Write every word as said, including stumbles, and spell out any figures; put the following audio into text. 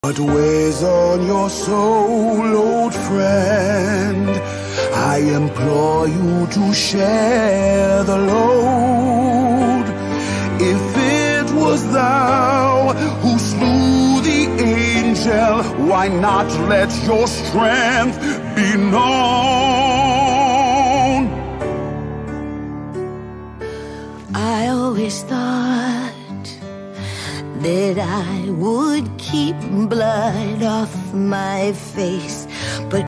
What weighs on your soul, old friend? I implore you to share the load. If it was thou who slew the angel, why not let your strength be known? I always thought that I would keep blood off my face, but